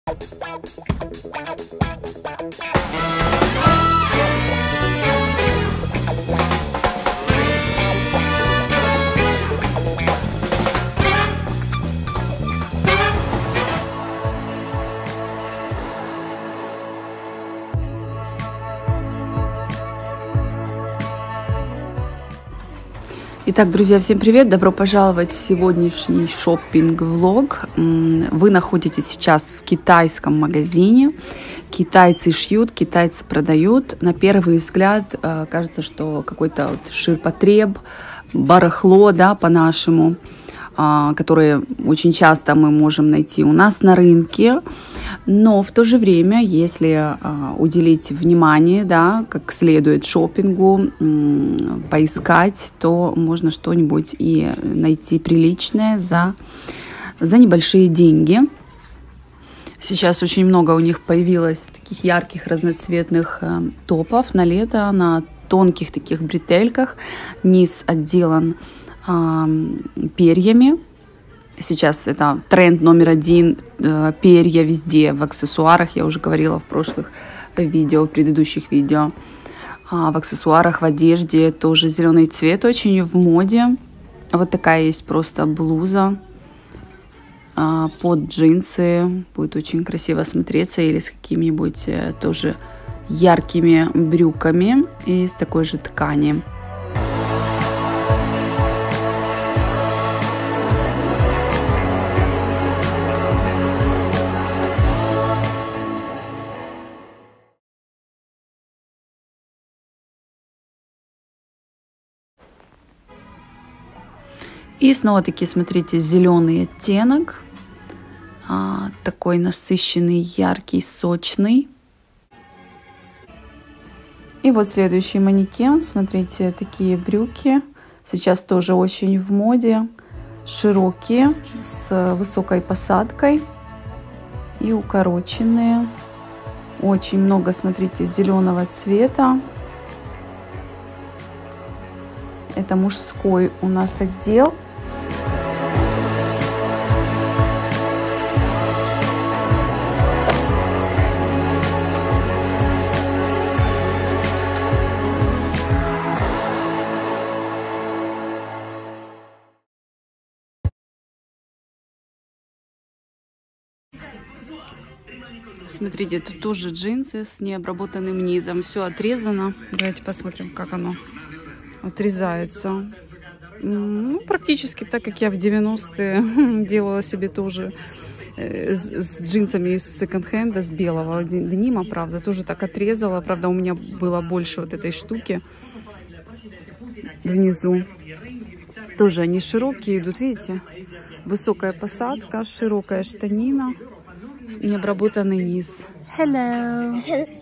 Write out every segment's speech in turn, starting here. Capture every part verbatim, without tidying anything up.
Итак, друзья, всем привет! Добро пожаловать в сегодняшний шоппинг-влог. Вы находитесь сейчас в китайском магазине. Китайцы шьют, китайцы продают. На первый взгляд кажется, что какой-то вот ширпотреб, барахло, да, по-нашему, которые очень часто мы можем найти у нас на рынке. Но в то же время, если а, уделить внимание, да, как следует шопингу, м, поискать, то можно что-нибудь и найти приличное за, за небольшие деньги. Сейчас очень много у них появилось таких ярких разноцветных э, топов на лето, на тонких таких бретельках. Низ отделан э, перьями. Сейчас это тренд номер один, перья везде, в аксессуарах, я уже говорила в прошлых видео, в предыдущих видео. В аксессуарах, в одежде тоже зеленый цвет очень в моде. Вот такая есть просто блуза под джинсы, будет очень красиво смотреться, или с какими-нибудь тоже яркими брюками из такой же ткани. И снова-таки, смотрите, зеленый оттенок, а, такой насыщенный, яркий, сочный. И вот следующий манекен, смотрите, такие брюки, сейчас тоже очень в моде, широкие, с высокой посадкой и укороченные. Очень много, смотрите, зеленого цвета. Это мужской у нас отдел. Смотрите, тут тоже джинсы с необработанным низом. Все отрезано. Давайте посмотрим, как оно отрезается. Ну, практически так, как я в девяностые делала себе тоже с, с джинсами из секонд-хенда, с белого денима, правда, тоже так отрезала. Правда, у меня было больше вот этой штуки внизу. Тоже они широкие идут, видите? Высокая посадка, широкая штанина, необработанный низ. Hello!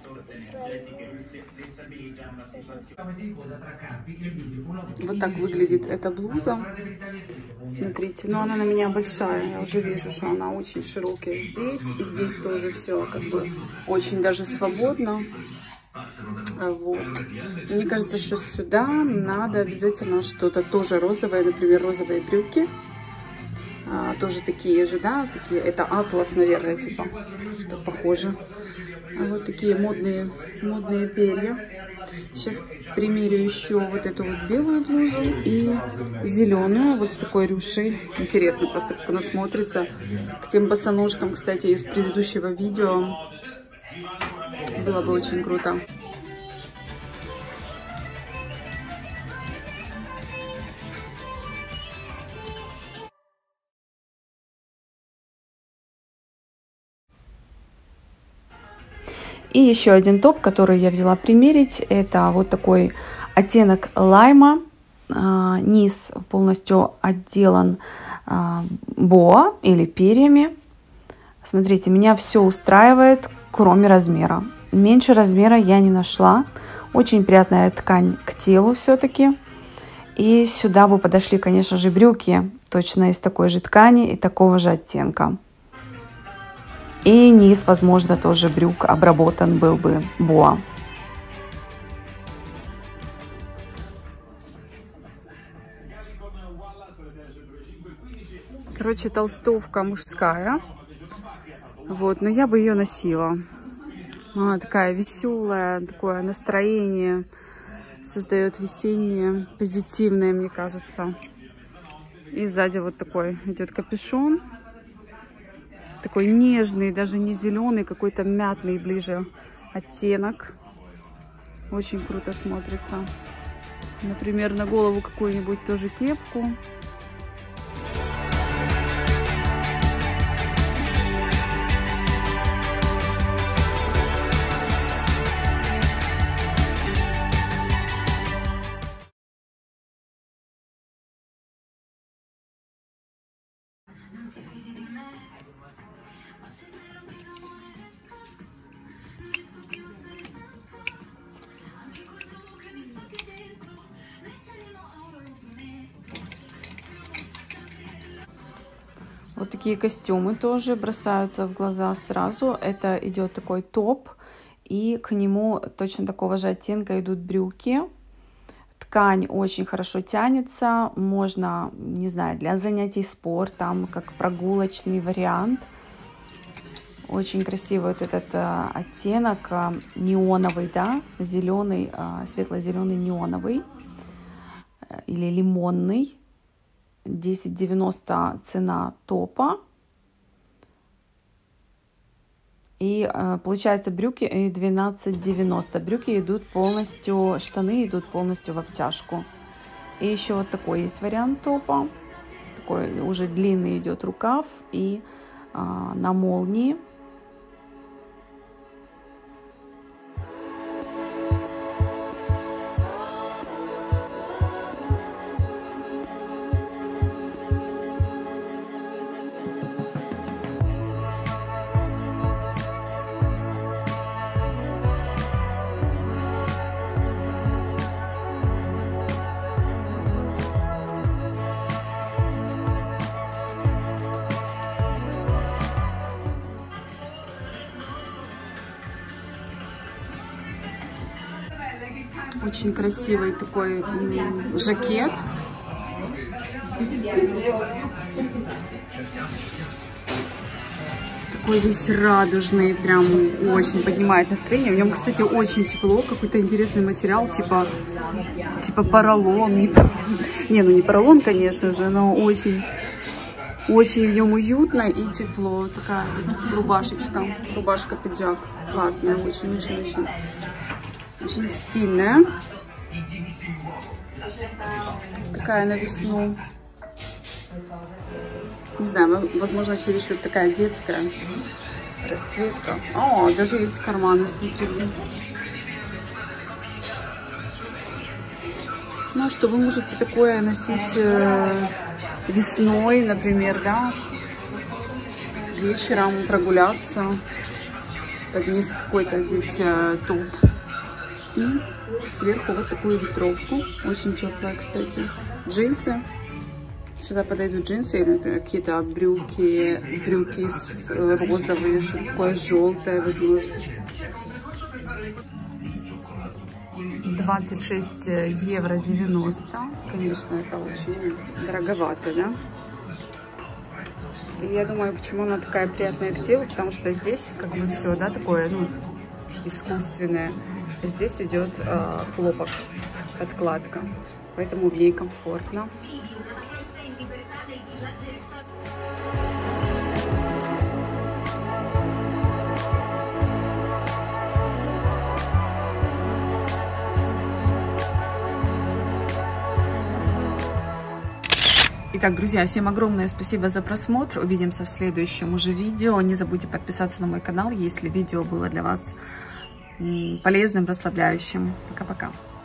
Вот так выглядит эта блуза. Смотрите, но она на меня большая. Я уже вижу, что она очень широкая здесь. И здесь тоже все как бы очень даже свободно. Вот. Мне кажется, что сюда надо обязательно что-то тоже розовое. Например, розовые брюки. А, тоже такие же, да, такие, это атлас, наверное, типа, что похоже. А вот такие модные, модные перья. Сейчас примерю еще вот эту вот белую блузу и зеленую, вот с такой рюшей. Интересно просто, как она смотрится. К тем босоножкам, кстати, из предыдущего видео. Было бы очень круто. И еще один топ, который я взяла примерить, это вот такой оттенок лайма. Низ полностью отделан боа или перьями. Смотрите, меня все устраивает, кроме размера. Меньше размера я не нашла. Очень приятная ткань к телу все-таки. И сюда бы подошли, конечно же, брюки, точно из такой же ткани и такого же оттенка. И низ, возможно, тоже брюк обработан был бы боа. Короче, толстовка мужская. Вот, но я бы ее носила. Она такая веселая, такое настроение создает весеннее, позитивное, мне кажется. И сзади вот такой идет капюшон. Такой нежный, даже не зеленый, какой-то мятный ближе оттенок. Очень круто смотрится. Например, на голову какую-нибудь тоже кепку. Вот такие костюмы тоже бросаются в глаза сразу. Это идет такой топ, и к нему точно такого же оттенка идут брюки. Ткань очень хорошо тянется, можно, не знаю, для занятий спортом, как прогулочный вариант. Очень красивый вот этот а, оттенок а, неоновый, да, зеленый, а, светло-зеленый неоновый или лимонный. десять девяносто цена топа. И э, получается брюки двенадцать девяносто. Брюки идут полностью, штаны идут полностью в обтяжку. И еще вот такой есть вариант топа. Такой уже длинный идет рукав и э, на молнии. Очень красивый такой жакет. Такой весь радужный, прям очень поднимает настроение. В нем, кстати, очень тепло, какой-то интересный материал, типа, типа поролон. Не, не, ну не поролон, конечно же, но очень, очень в нем уютно и тепло. Такая вот рубашечка, рубашка-пиджак. Классная, очень-очень-очень. Очень стильная. Такая на весну. Не знаю, возможно, чересчур такая детская расцветка. О, даже есть карманы, смотрите. Ну, а что вы можете такое носить э, весной, например, да? Вечером прогуляться. Под низ какой-то одеть э, топ. И сверху вот такую ветровку. Очень теплая, кстати. Джинсы. Сюда подойдут джинсы или, например, какие-то брюки, брюки с розовые, что-то такое желтое, возможно. двадцать шесть евро девяносто. Конечно, это очень дороговато, да? И я думаю, почему она такая приятная к телу, потому что здесь как бы все, да, такое, ну, искусственное. Здесь идет э, хлопок, подкладка, поэтому в ней комфортно. Итак, друзья, всем огромное спасибо за просмотр. Увидимся в следующем уже видео. Не забудьте подписаться на мой канал, если видео было для вас полезным, расслабляющим. Пока-пока.